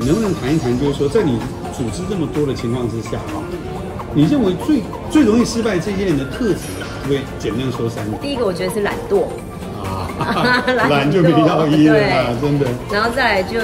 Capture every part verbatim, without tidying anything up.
能不能谈一谈，就是说在你组织这么多的情况之下哈，你认为最最容易失败这些人的特质，可不可以简单说三个？ 第一个我觉得是懒惰。 啊，懒就比较一了啦，真的。 然后再来就是。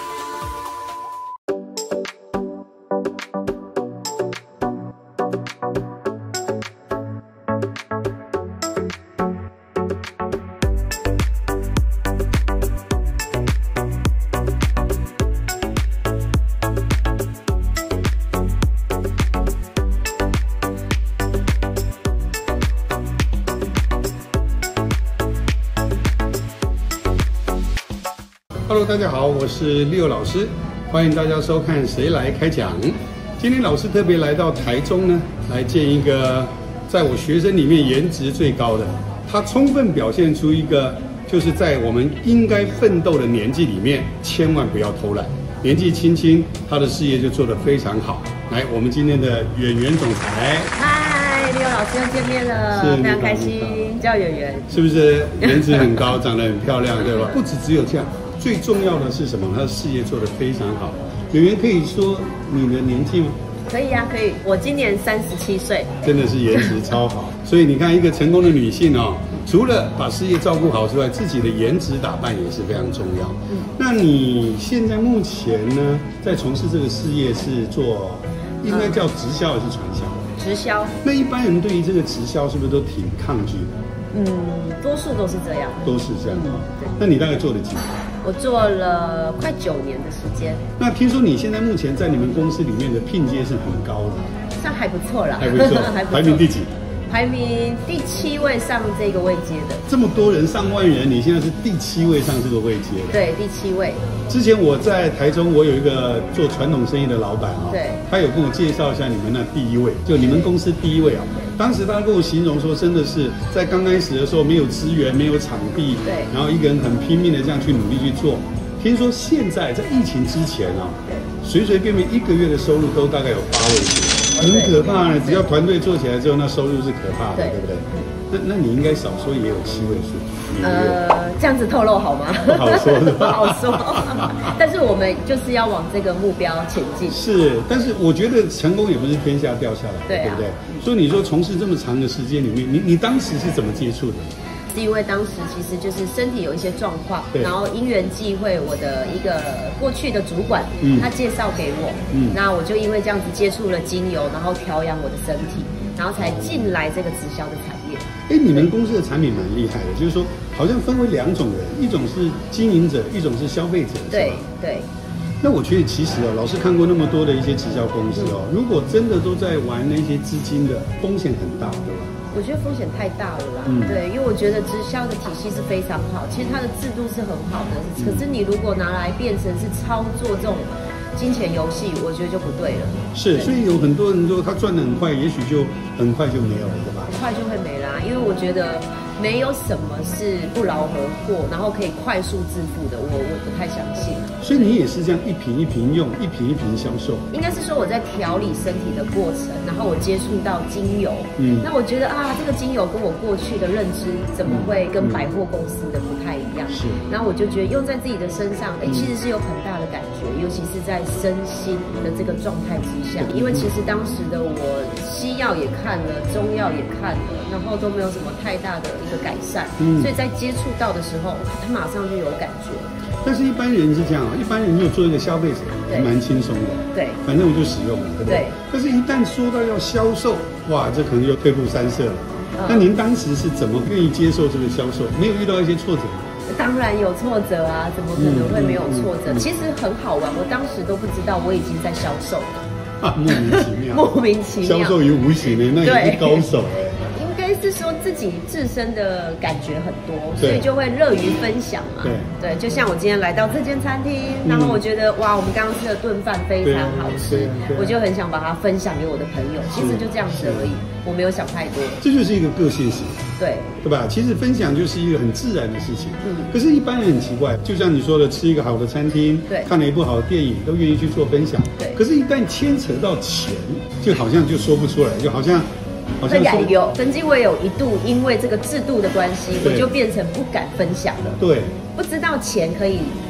Hello， 大家好，我是Leo老师，欢迎大家收看《谁来开讲》。今天老师特别来到台中呢，来见一个在我学生里面颜值最高的，他充分表现出一个就是在我们应该奋斗的年纪里面，千万不要偷懒。年纪轻轻，他的事业就做得非常好。来，我们今天的演员总裁， 嗨，Leo老师又见面了，非常开心，叫演员， 是不是颜值很高，长得很漂亮，对吧？不止只有这样。最重要的是什么？他的事业做得非常好。演员可以说你的年纪吗？ 可以啊，可以。我今年三十七岁， 真的是颜值超好。所以你看，一个成功的女性哦，除了把事业照顾好之外，自己的颜值打扮也是非常重要。嗯，那你现在目前呢，在从事这个事业是做，应该叫直销还是传销？ 直销。那一般人对于这个直销是不是都挺抗拒的？ 嗯，多数都是这样。 都是这样。嗯，对。那你大概做了几年？ 我做了快九年的时间。 那听说你现在目前在你们公司里面的聘阶是很高的， 算还不错啦， 还不错，还不错。排名第几？ 排名第七位上这个位阶的。 这么多人，上万人，你现在是第七位上这个位阶的。 对，第七位。 之前我在台中，我有一个做传统生意的老板啊、哦， 对， 他有跟我介绍一下你们那第一位，就你们公司第一位啊。当时他跟我形容说，真的是在刚开始的时候没有资源，没有场地， 对， 然后一个人很拼命的这样去努力去做。听说现在在疫情之前啊，随随便便一个月的收入都大概有八位数，很可怕呢。只要团队做起来之后，那收入是可怕的， 对, 对不对？那那你应该少说也有七位数。 呃，这样子透露好吗？ 不好说， 不好说。但是我们就是要往这个目标前进。 是，但是我觉得成功也不是天下掉下来的， 对,、啊、对不对？所以你说从事这么长的时间里面，你你当时是怎么接触的？ 是因为当时其实就是身体有一些状况，然后因缘际会，我的一个过去的主管，嗯，他介绍给我，嗯，那我就因为这样子接触了精油，然后调养我的身体，然后才进来这个直销的产业。 哎，你们公司的产品蛮厉害的，就是说好像分为两种人，一种是经营者，一种是消费者。 对对。 那我觉得其实哦，老师看过那么多的一些直销公司哦，如果真的都在玩那些资金的，风险很大，对吧？ 我觉得风险太大了啦，嗯、对，因为我觉得直销的体系是非常好，其实它的制度是很好的，嗯、可是你如果拿来变成是操作这种金钱游戏，我觉得就不对了。 是，所以有很多人说他赚得很快，也许就很快就没有了，对吧？ 很快就会没啦，因为我觉得没有什么是不劳而获，然后可以快速致富的，我我不太相信。 所以你也是这样一瓶一瓶用，一瓶一瓶销售。 应该是说我在调理身体的过程，然后我接触到精油，嗯，那我觉得啊，这个精油跟我过去的认知怎么会跟百货公司的不太一样？是，然后我就觉得用在自己的身上，哎，其实是有很大的感觉，尤其是在身心的这个状态之下，因为其实当时的我西药也看了，中药也看了，然后都没有什么太大的一个改善，嗯，所以在接触到的时候，他马上就有感觉。 但是一般人是这样啊，一般人就做一个消费者，还蛮轻松的。对，反正我就使用了，对不对？对。但是，一旦说到要销售，哇，这可能就退步三舍了。嗯、那您当时是怎么愿意接受这个销售？没有遇到一些挫折吗？ 当然有挫折啊，怎么可能会没有挫折？嗯嗯嗯、其实很好玩，我当时都不知道我已经在销售了。 啊，莫名其妙。 莫名其妙。 销售于无形的，那也是高手哎。 是说自己自身的感觉很多，所以就会乐于分享嘛。对对，就像我今天来到这间餐厅，嗯、然后我觉得哇，我们刚刚吃的顿饭非常好吃，我就很想把它分享给我的朋友。其实就这样子而已，我没有想太多。 这就是一个个性型， 对对吧？其实分享就是一个很自然的事情。嗯。可是，一般人很奇怪，就像你说的，吃一个好的餐厅，对，看了一部好的电影，都愿意去做分享。对。可是，一旦牵扯到钱，就好像就说不出来，就好像。 对呀，有曾经我有一度因为这个制度的关系，我就变成不敢分享了。对，不知道钱可以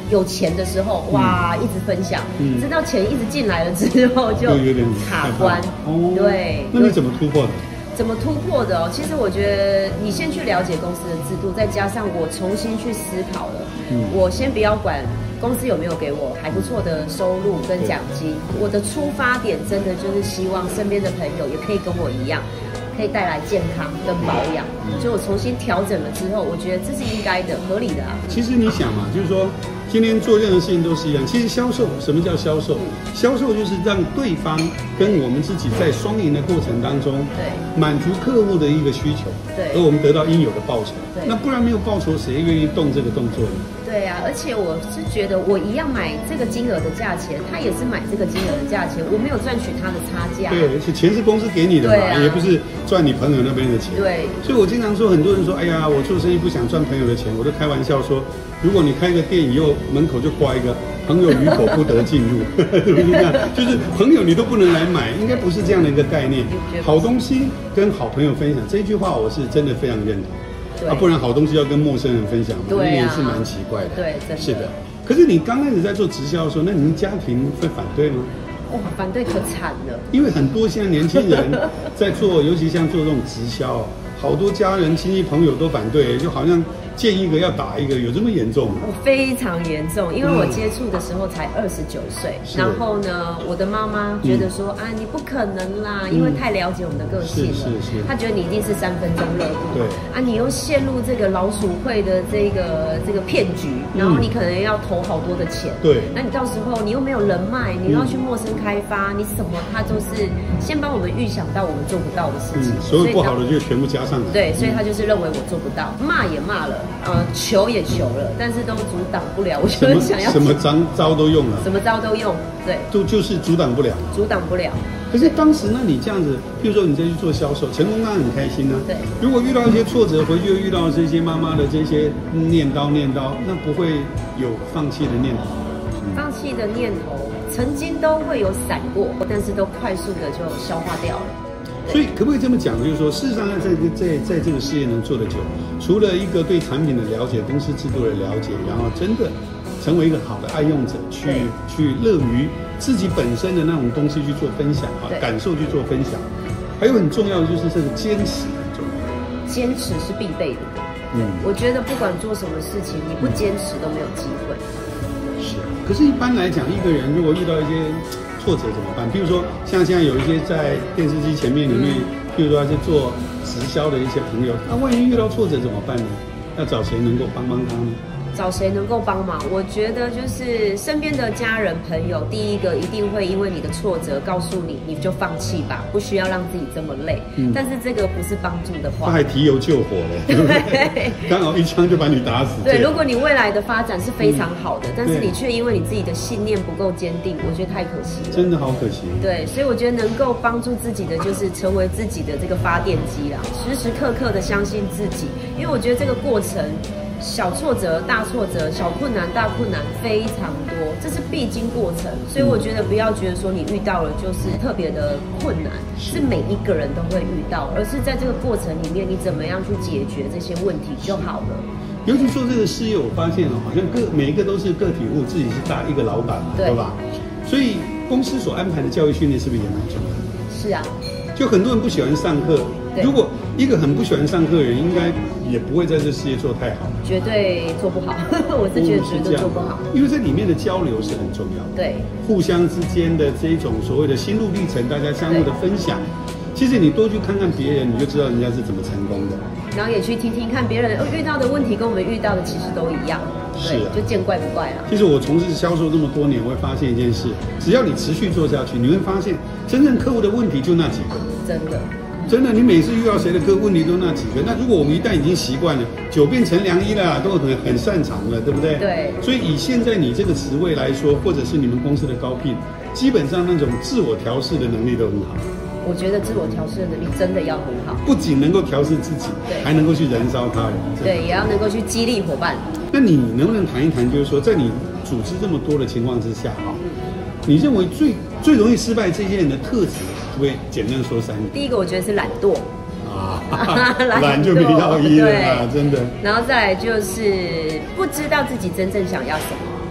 有钱的时候，哇，一直分享，嗯，直到钱一直进来了之后就有点卡关。哦，对。 那你怎么突破的？ 怎么突破的哦？其实我觉得你先去了解公司的制度，再加上我重新去思考了。嗯，我先不要管公司有没有给我还不错的收入跟奖金，我的出发点真的就是希望身边的朋友也可以跟我一样，可以带来健康跟保养。所以我重新调整了之后，我觉得这是应该的、合理的啊。 其实你想嘛，就是说。今天做任何事情都是一样。其实销售，什么叫销售？销售就是让对方跟我们自己在双赢的过程当中，对，满足客户的一个需求，对，而我们得到应有的报酬。对，那不然没有报酬，谁愿意动这个动作呢？ 对啊，而且我是觉得我一样买这个金额的价钱，他也是买这个金额的价钱，我没有赚取他的差价。对， 而且钱是公司给你的嘛，啊、也不是赚你朋友那边的钱。对，所以我经常说，很多人说，哎呀，我做生意不想赚朋友的钱，我都开玩笑说，如果你开个店以后门口就挂一个朋友与否不得进入，是不是这样？就是朋友你都不能来买，应该不是这样的一个概念。好东西跟好朋友分享，这句话我是真的非常认同。啊，不然好东西要跟陌生人分享嘛，那也是蛮奇怪的。对，真的是的。可是你刚开始在做直销的时候，那您家庭会反对吗？ 哇，反对可惨了。 因为很多现在年轻人在做，尤其像做这种直销，好多家人、亲戚、朋友都反对，就好像见一个要打一个，有这么严重吗？ 我非常严重，因为我接触的时候才二十九岁，然后呢，我的妈妈觉得说、嗯、啊，你不可能啦，嗯、因为太了解我们的个性了，是是是，她觉得你一定是三分钟热度，对啊，你又陷入这个老鼠会的这个这个骗局，然后你可能要投好多的钱，对、嗯，那你到时候你又没有人脉，你要去陌生开发，你什么他都是先帮我们预想到我们做不到的事情，嗯、 所有不好的就全部加上来， 对，所以他就是认为我做不到，骂也骂了。呃，求也求了，但是都阻挡不了。我就是想要什么招招都用了， 什么招都用，对， 就就是阻挡不了， 阻挡不了。 可是当时呢，你这样子，譬如说你再去做销售，成功当然很开心呢、啊。对，如果遇到一些挫折，回去又遇到这些妈妈的这些念叨念叨，那不会有放弃的念头？ 嗯、放弃的念头曾经都会有闪过，但是都快速的就消化掉了。 所以可不可以这么讲，就是说，事实上在在在这个事业能做得久，除了一个对产品的了解、公司制度的了解，然后真的成为一个好的爱用者，去去乐于自己本身的那种东西去做分享啊，感受去做分享。还有很重要的就是这个坚持很重要， 坚持是必备的。嗯，我觉得不管做什么事情，你不坚持都没有机会。 是，可是一般来讲，一个人如果遇到一些挫折怎么办？比如说，像现在有一些在电视机前面里面，譬如说是做直销的一些朋友，那万一遇到挫折怎么办呢？要找谁能够帮帮他呢？ 找谁能够帮忙？我觉得就是身边的家人朋友，第一个一定会因为你的挫折告诉你，你就放弃吧，不需要让自己这么累。嗯、但是这个不是帮助的话， 他还提油救火了，对不对？刚好一枪就把你打死。 对，如果你未来的发展是非常好的，嗯、但是你却因为你自己的信念不够坚定，我觉得太可惜了。 真的好可惜。 对，所以我觉得能够帮助自己的，就是成为自己的这个发电机啦，时时刻刻的相信自己，因为我觉得这个过程。小挫折、大挫折、小困难、大困难非常多，这是必经过程。所以我觉得不要觉得说你遇到了就是特别的困难，是每一个人都会遇到，而是在这个过程里面你怎么样去解决这些问题就好了。 尤其做这个事业，我发现哦，好像各每一个都是个体户，自己是大一个老板嘛， 对, 对吧？所以公司所安排的教育训练是不是也蛮重要的？ 是啊， 就很多人不喜欢上课，如果一个很不喜欢上课的人，应该也不会在这事业做太好， 绝对做不好。我是觉得绝对做不好， 因为这里面的交流是很重要的，对，互相之间的这种所谓的心路历程，大家相互的分享。其实你多去看看别人，你就知道人家是怎么成功的， 然后也去听听看别人遇到的问题跟我们遇到的其实都一样，是、啊，就见怪不怪了。 其实我从事销售这么多年，我会发现一件事，只要你持续做下去，你会发现真正客户的问题就那几个， 真的。 真的，你每次遇到谁的客户问题都那几个。那如果我们一旦已经习惯了，久变成良医了，都很很擅长了，对不对？对。所以以现在你这个职位来说，或者是你们公司的高聘，基本上那种自我调试的能力都很好。 我觉得自我调试的能力真的要很好， 不仅能够调试自己，还能够去燃烧他人， 对，也要能够去激励伙伴。 那你能不能谈一谈，就是说，在你组织这么多的情况之下，哈，你认为最最容易失败这些人的特质？可不可以简单说三点？ 第一个我觉得是懒惰啊，懒就比较一了，真的。 然后再来就是不知道自己真正想要什么，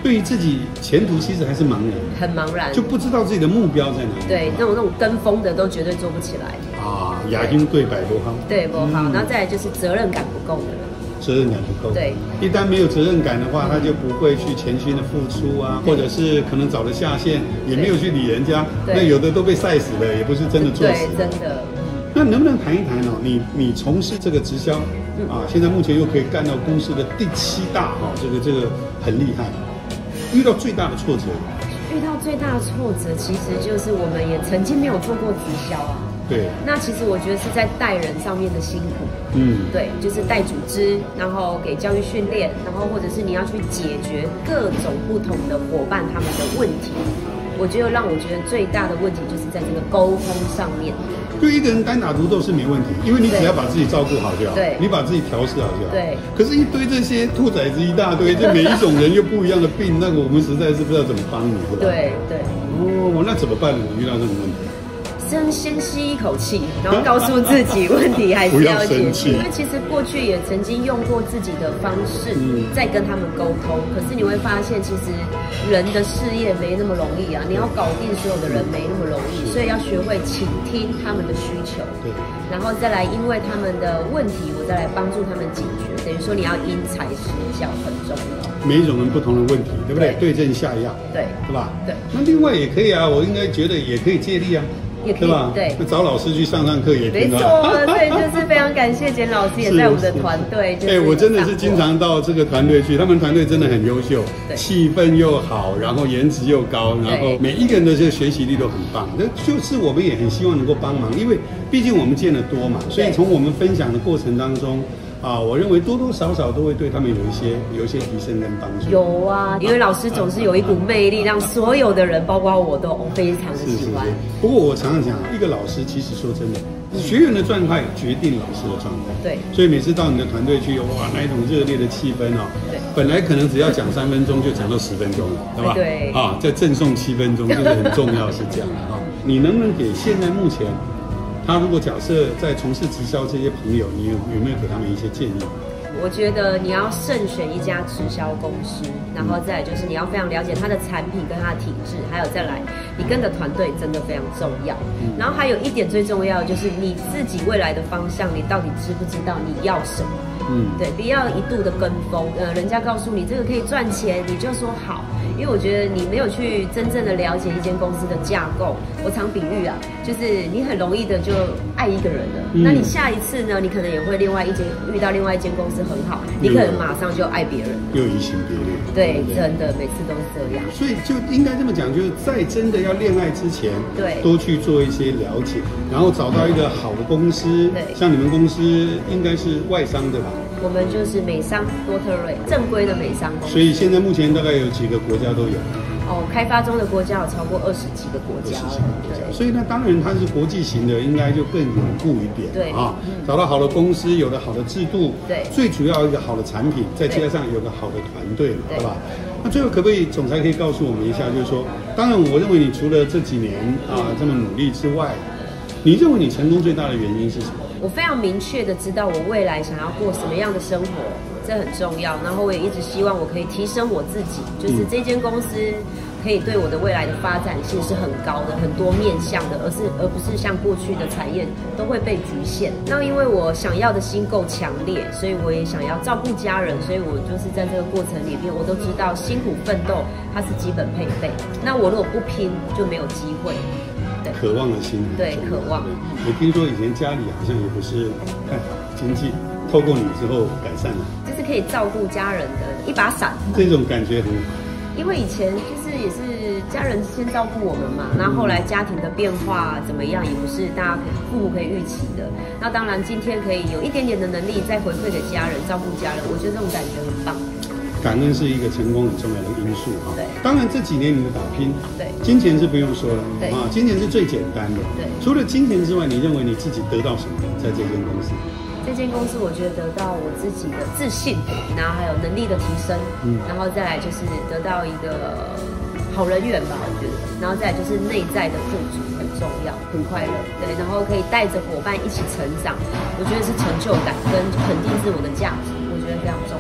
对于自己前途其实还是茫然， 很茫然， 就不知道自己的目标在哪里。 对，那种那种跟风的都绝对做不起来啊，亚军对百多号， 对不好，嗯、然后再来就是责任感不够的人。 责任感不够， 对， 一旦没有责任感的话，他就不会去全心的付出啊，或者是可能找了下线，也没有去理人家，那有的都被晒死了，也不是真的做死。 对，真的。 那能不能谈一谈哦？你你从事这个直销啊，现在目前又可以干到公司的第七大哦，这个这个很厉害。遇到最大的挫折？ 遇到最大的挫折，其实就是我们也曾经没有做过直销啊。 对， 那其实我觉得是在带人上面的辛苦， 嗯， 对，就是带组织，然后给教育训练，然后或者是你要去解决各种不同的伙伴他们的问题。我觉得让我觉得最大的问题就是在这个沟通上面。 就一个人单打独斗是没问题，因为你只要把自己照顾好就好，对，你把自己调试好就好。 对。 可是，一堆这些兔崽子一大堆，这每一种人又不一样的病，那个我们实在是不知道怎么帮你，是吧？ 对对。 哦，那怎么办呢？遇到这种问题？ 先先吸一口气，然后告诉自己问题还是要解决。因为其实过去也曾经用过自己的方式在跟他们沟通，可是你会发现，其实人的事业没那么容易啊！你要搞定所有的人没那么容易，所以要学会倾听他们的需求，对，然后再来因为他们的问题，我再来帮助他们解决。等于说你要因材施教，很重要。 每一种人不同的问题，对不对？对症下药， 对， 是吧？ 对。 那另外也可以啊，我应该觉得也可以借力啊。 也可以吧？对， 那找老师去上上课也没错，对，就是非常感谢简老师也在我们的团队。 哎，我真的是经常到这个团队去，他们团队真的很优秀，气氛又好，然后颜值又高，然后每一个人的这个学习力都很棒。那就是我们也很希望能够帮忙，因为毕竟我们见得多嘛，所以从我们分享的过程当中。啊，我认为多多少少都会对他们有一些有一些提升跟帮助。有啊，因为老师总是有一股魅力，让所有的人，包括我都非常的喜欢。 是是是。不过我常常讲，一个老师其实说真的，学员的状态决定老师的状态。对。所以每次到你的团队去，哇，那一种热烈的气氛哦，对，本来可能只要讲三分钟，就讲到十分钟了，对吧？对。啊，再赠送七分钟，这个很重要，是这样的哈。你能不能给现在目前？他如果假设在从事直销这些朋友，你有有没有给他们一些建议？ 我觉得你要慎选一家直销公司，然后再来就是你要非常了解它的产品跟它的体制，还有再来你跟的团队真的非常重要。嗯、然后还有一点最重要的就是你自己未来的方向，你到底知不知道你要什么？嗯，对，不要一度的跟风，呃，人家告诉你这个可以赚钱，你就说好。因为我觉得你没有去真正的了解一间公司的架构，我常比喻啊，就是你很容易的就爱一个人了，嗯、那你下一次呢，你可能也会另外一间遇到另外一间公司很好，你可能马上就爱别人， 又移情别恋。 对，真的每次都是这样。 所以就应该这么讲，就是在真的要恋爱之前，对，多去做一些了解，然后找到一个好的公司。对，像你们公司应该是外商对吧？ 我们就是美商多特瑞正规的美商公司， 所以现在目前大概有几个国家都有。 哦，开发中的国家有超过二十几个国家。 对，所以呢，当然它是国际型的，应该就更稳固一点。对啊，嗯、找到好的公司，有了好的制度，对，最主要一个好的产品，再加上有个好的团队，对吧？那最后可不可以总裁可以告诉我们一下，就是说，当然我认为你除了这几年啊这么努力之外，你认为你成功最大的原因是什么？ 我非常明确的知道我未来想要过什么样的生活，这很重要。然后我也一直希望我可以提升我自己，就是这间公司可以对我的未来的发展性是很高的，很多面向的，而是而不是像过去的产业都会被局限。那因为我想要的心够强烈，所以我也想要照顾家人，所以我就是在这个过程里面，我都知道辛苦奋斗它是基本配备。那我如果不拼，就没有机会。 渴望的心， 对，渴望。 我听说以前家里好像也不是太好经济，透过你之后改善了， 就是可以照顾家人的一把伞， 这种感觉很好。 因为以前就是也是家人先照顾我们嘛，那后来家庭的变化怎么样，也不是大家父母可以预期的。那当然，今天可以有一点点的能力再回馈给家人，照顾家人，我觉得这种感觉很棒。 感恩是一个成功很重要的因素哈。对，当然这几年你的打拼，对，金钱是不用说了，对啊，金钱是最简单的。对，除了金钱之外，你认为你自己得到什么在这间公司？ 这间公司我觉得得到我自己的自信，然后还有能力的提升，嗯，然后再来就是得到一个好人缘吧，我觉得，然后再来就是内在的富足很重要，很快乐，对，然后可以带着伙伴一起成长，我觉得是成就感跟肯定自我的价值，我觉得非常重要。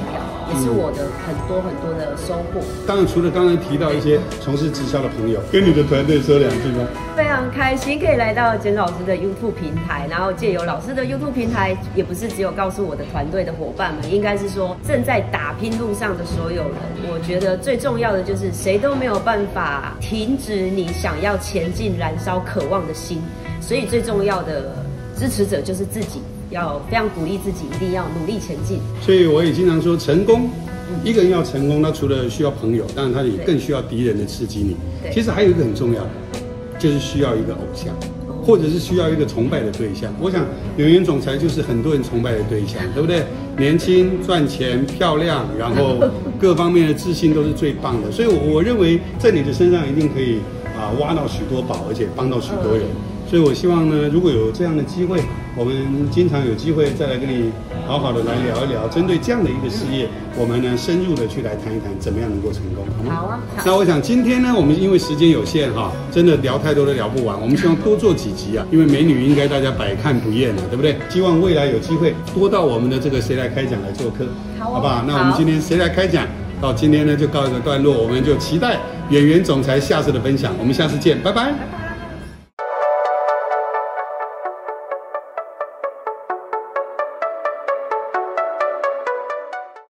也是我的很多很多的收获。 当然，除了刚才提到一些从事直销的朋友，跟你的团队说两句吗？ 非常开心可以来到简老师的 YouTube 平台，然后借由老师的 YouTube 平台，也不是只有告诉我的团队的伙伴们，应该是说正在打拼路上的所有人。我觉得最重要的就是谁都没有办法停止你想要前进、燃烧、渴望的心，所以最重要的支持者就是自己，要非常鼓励自己，一定要努力前进。 所以我也经常说，成功，一个人要成功，他除了需要朋友，当然他也更需要敌人的刺激你。其实还有一个很重要的，就是需要一个偶像，或者是需要一个崇拜的对象。我想柳岩总裁就是很多人崇拜的对象，对不对？年轻、赚钱、漂亮，然后各方面的自信都是最棒的。所以我，我认为在你的身上一定可以啊挖到许多宝，而且帮到许多人。所以我希望呢，如果有这样的机会，我们经常有机会再来跟你好好的来聊一聊，针对这样的一个事业，我们呢深入的去来谈一谈，怎么样能够成功，好吗？ 好啊。好， 那我想今天呢，我们因为时间有限哈，真的聊太多都聊不完，我们希望多做几集啊，因为美女应该大家百看不厌啊，对不对？希望未来有机会多到我们的这个谁来开讲来做客， 好， 好不好？那我们今天谁来开讲到今天呢就告一个段落，我们就期待演员总裁下次的分享，我们下次见，拜拜。 拜拜。